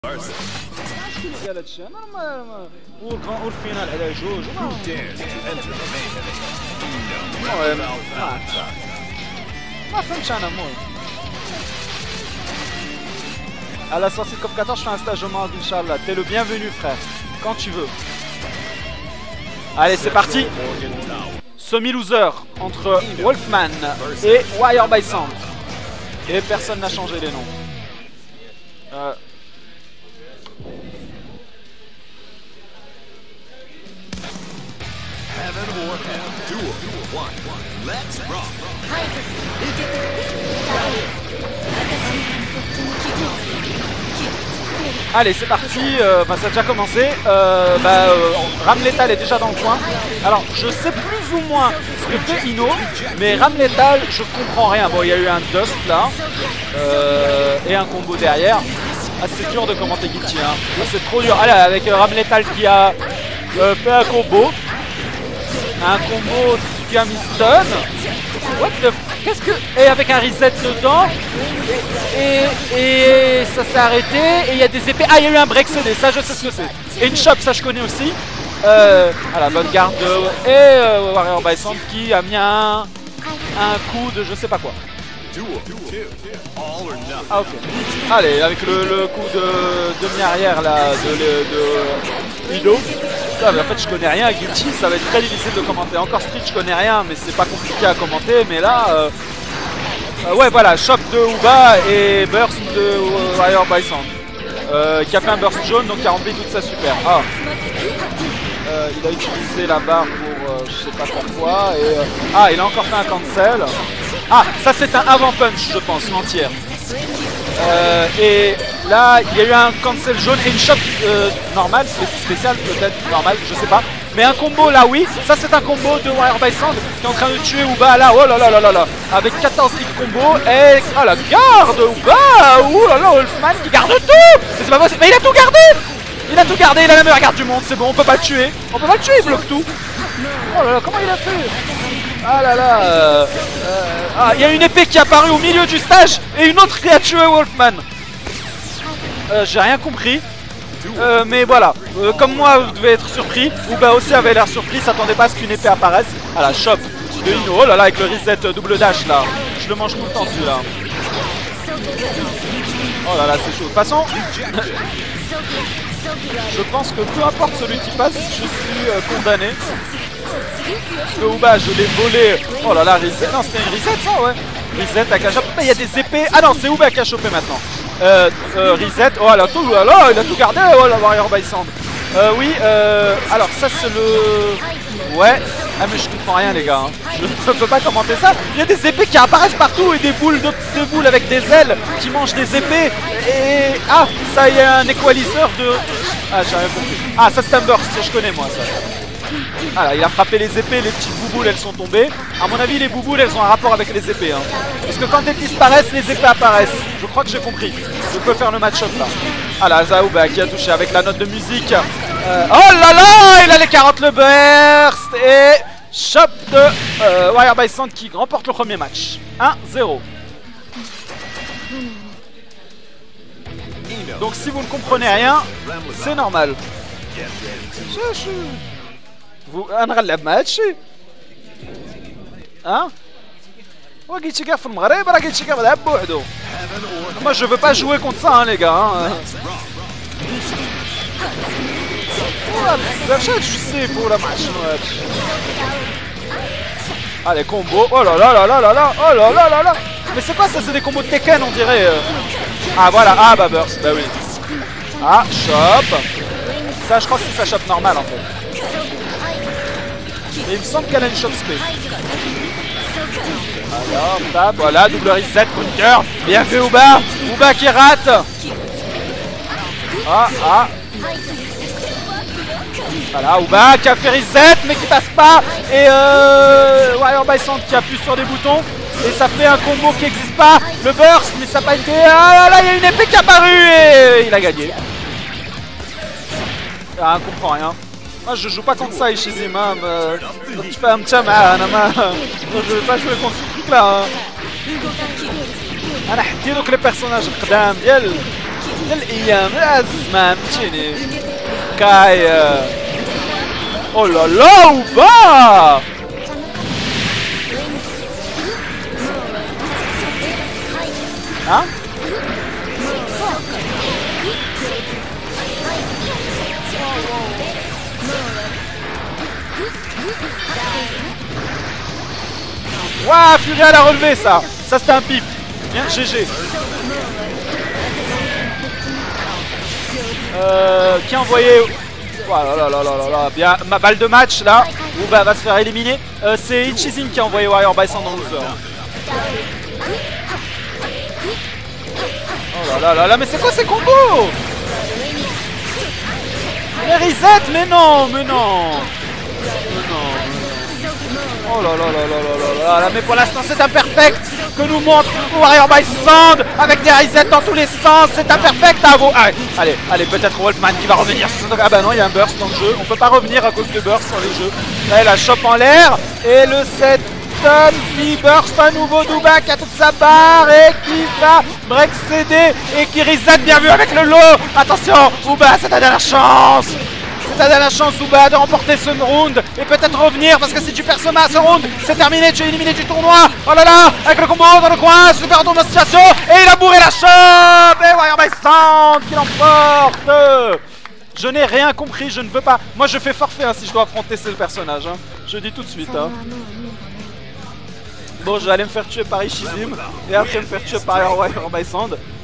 ديال هادشي انا والفينال على جوج المهم ما فهمتش انا المهم à la sortie de COP 14 je fais un stage au Maroc Inch'Allah, t'es le bienvenu frère, quand tu veux. Allez c'est parti. Semi-loser entre Wolfman et Wire by Sound. Et personne n'a changé les noms. Allez c'est parti, ça a déjà commencé, Ram Lethal est déjà dans le coin. Alors je sais plus ou moins ce que fait Ino, mais Ram Lethal je comprends rien. Bon il y a eu un dust là, et un combo derrière. Ah, c'est dur de commenter Guilty hein, c'est trop dur. Allez avec Ram Lethal qui a fait un combo qui a mis stun. What the qu'est-ce que... Et avec un reset dedans. Et ça s'est arrêté. Et il y a des épées. Ah il y a eu un break CD, ça je sais ce que c'est. Et une chop, ça je connais aussi. Voilà, bonne garde et Warrior by Sound qui a mis un coup de je sais pas quoi. Ah ok. Allez avec le coup de demi-arrière là de Ido. En fait je connais rien à Guilty, ça va être très difficile de commenter. Encore Street je connais rien mais c'est pas compliqué à commenter. Mais là ouais voilà, choc de Uba et burst de Warrior by Sound qui a fait un burst jaune donc qui a rempli toute sa super. Ah il a utilisé la barre pour je sais pas pourquoi et ah il a encore fait un cancel. Ah ça c'est un avant punch je pense entière. Et là il y a eu un cancel jaune et une choc normale, spécial peut-être, normal, je sais pas. Mais un combo là oui, ça c'est un combo de Warrior by Sound qui est en train de tuer Uba là, oh là là là là là, avec 14 hits combo et ah la garde Uba, oh là là Wolfman qui garde tout. C'est pas possible, mais il a tout gardé. Il a tout gardé, il a la meilleure garde du monde, c'est bon, on peut pas le tuer. On peut pas le tuer, il bloque tout. Oh là là, comment il a fait? Ah là là ah, il y a une épée qui est apparue au milieu du stage et une autre qui a tué Wolfman. J'ai rien compris. Mais voilà, comme moi vous devez être surpris. Uba aussi avait l'air surpris, s'attendait pas à ce qu'une épée apparaisse. Ah la chop de Ino, oh là là avec le reset double dash là. Je le mange tout le temps celui-là. Oh là là c'est chaud. De toute façon je pense que peu importe celui qui passe, je suis condamné. Parce que Uba, je l'ai volé. Oh là là, reset. Non, c'était une reset ça, ouais. Reset avec un chopé. Il y a des épées. Ah non, c'est Uba qui a chopé maintenant. Reset. Oh là, tout, là, il a tout gardé. Oh la Warrior by Sound. Oui, alors ça c'est le... Ouais. Ah mais je comprends rien les gars. Hein. Je ne peux pas commenter ça. Il y a des épées qui apparaissent partout et des boules avec des ailes qui mangent des épées. Et... Ah, ça y a un equalizer de... Ah, j'ai rien compris. Ah, ça c'est un burst, je connais moi ça. Voilà, il a frappé les épées, les petites bouboules elles sont tombées. À mon avis les bouboules elles ont un rapport avec les épées hein. Parce que quand elles disparaissent, les épées apparaissent. Je crois que j'ai compris. Je peux faire le match-up là. Ah là, Zaouba qui a touché avec la note de musique. Oh là là, il a les 40 le burst. Et chop de Warrior by Sound qui remporte le premier match. 1-0. Donc si vous ne comprenez rien, c'est normal. انا غنلعب مع هادشي ها هو قلتي كاع في المغرب راه قلتي كاع غنلعب بوحدو. Moi je veux pas jouer contre ça hein, les gars hein. بزاف شحال جوستي ولا ما عرفتش شنو هادشي. Allez combo, oh là là là là là là, oh là là là là. Mais c'est quoi ça, c'est des combos de Tekken on dirait. Ah voilà, ah bah burst, bah oui. Ah chop. Ça je crois que c'est sa chop normale en fait. Mais il me semble qu'elle a une chop spé. Alors, tape, voilà, double reset, counter. Bien fait Uba. Uba qui rate. Ah, ah. Voilà, Uba qui a fait reset mais qui passe pas. Et Warrior by Sound qui appuie sur des boutons. Et ça fait un combo qui n'existe pas. Le burst, mais ça n'a pas été... Ah là là, il y a une épée qui est apparue et il a gagné. Ah, on comprend rien. Moi je joue pas contre ça chez Imam. Tu fais un petit je vais pas jouer contre ce truc là. انا حدي دوك لي بيرسوناج القدام ديال للأيام لازم تجيني كاي Oh là là, Ouba! Hein? Waouh, Furia l'a relevé ça! Ça c'était un pif! Bien, GG! Qui a envoyé... Voilà, là, là, là, là, là, bien, ma balle de match là, Ouba va se faire éliminer. C'est Ichizin qui a envoyé Warrior by Sand dans le loser. Oh là là là là, mais c'est quoi ces combos? Les reset, mais non, mais non. Mais non. Oh là là là là là là là, mais pour l'instant c'est imperfect que nous montre Warrior by Sand avec des resets dans tous les sens, c'est imperfect à vous. Allez, allez, peut-être Wolfman qui va revenir. Ah bah non, il y a un burst dans le jeu, on peut pas revenir à cause de burst sur les jeux. Là, il la chope en l'air et le set qui burst à nouveau d'Ouba qui a toute sa barre et qui va break CD et qui reset, bien vu avec le lot. Attention, Ouba, c'est ta dernière chance. C'est ta dernière chance, Ouba, de remporter ce round et peut-être revenir parce que si tu perds ce round, c'est terminé, tu es éliminé du tournoi. Oh là là, avec le combo dans le coin, super retour de situation et il a bourré la chope et Warrior by Sand qui l'emporte. Je n'ai rien compris, je ne veux pas. Moi je fais forfait hein, si je dois affronter ce personnage. Hein. Je dis tout de suite. Hein. Bon, je vais aller me faire tuer par Ishizim et après me faire tuer par Warrior by Sand.